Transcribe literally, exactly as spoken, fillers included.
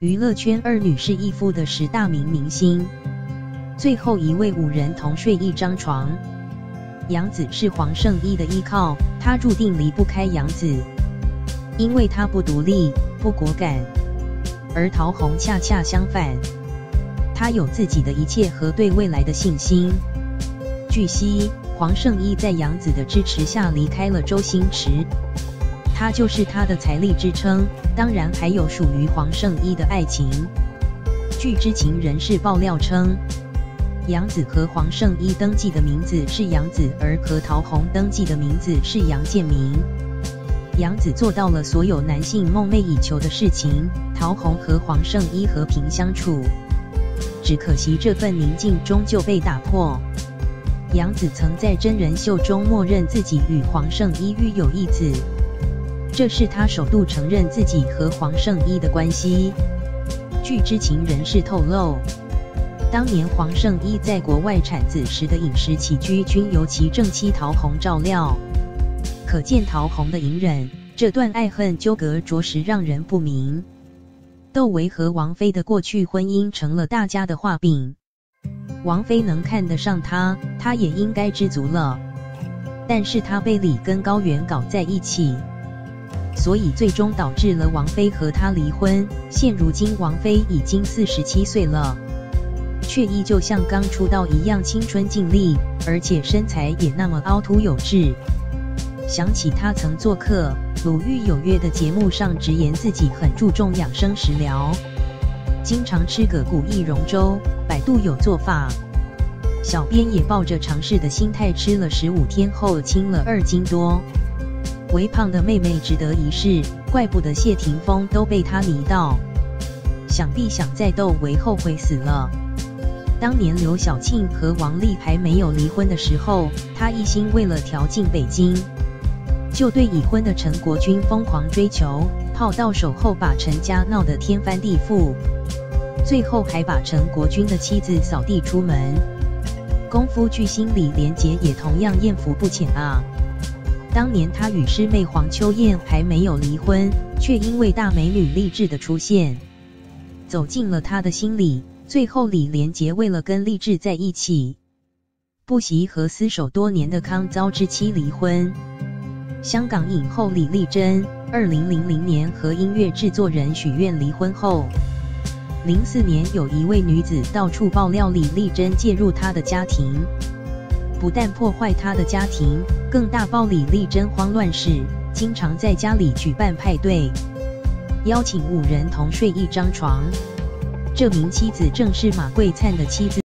娱乐圈二女是一夫的十大名明星，最后一位五人同睡一张床。杨紫是黄圣依的依靠，他注定离不开杨紫，因为他不独立、不果敢，而陶虹恰恰相反，他有自己的一切和对未来的信心。据悉，黄圣依在杨紫的支持下离开了周星驰，他就是他的财力支撑，当然还有属于黄圣依的爱情。据知情人士爆料称，杨紫和黄圣依登记的名字是杨紫，而和陶虹登记的名字是杨建明。杨紫做到了所有男性梦寐以求的事情，陶虹和黄圣依和平相处，只可惜这份宁静终究被打破。杨紫曾在真人秀中默认自己与黄圣依育有一子，这是她首度承认自己和黄圣依的关系。据知情人士透露，当年黄圣依在国外产子时的饮食起居均由其正妻陶虹照料，可见陶虹的隐忍，这段爱恨纠葛着实让人不明。窦唯和王菲的过去婚姻成了大家的话柄，王菲能看得上他，他也应该知足了。但是他被李跟高原搞在一起，所以最终导致了王菲和他离婚。现如今王菲已经四十七岁了，却依旧像刚出道一样青春劲丽，而且身材也那么凹凸有致。想起她曾做客《鲁豫有约》的节目上直言自己很注重养生食疗，经常吃个骨薏蓉粥，百度有做法。小编也抱着尝试的心态吃了十五天后轻了二斤多。微胖的妹妹值得一试，怪不得谢霆锋都被她迷到。想必想在窦唯后悔死了。当年刘晓庆和王丽还没有离婚的时候，她一心为了调进北京，就对已婚的陈国军疯狂追求，泡到手后把陈家闹得天翻地覆，最后还把陈国军的妻子扫地出门。功夫巨星李连杰也同样艳福不浅啊。当年他与师妹黄秋燕还没有离婚，却因为大美女励志的出现，走进了他的心里。最后李连杰为了跟励志在一起，不惜和厮守多年的康遭之妻离婚。香港影后李丽珍二零零零年和音乐制作人许愿离婚后，零四年有一位女子到处爆料李丽珍介入她的家庭，不但破坏她的家庭，更大爆李丽珍慌乱事，经常在家里举办派对，邀请五人同睡一张床。这名妻子正是马桂灿的妻子。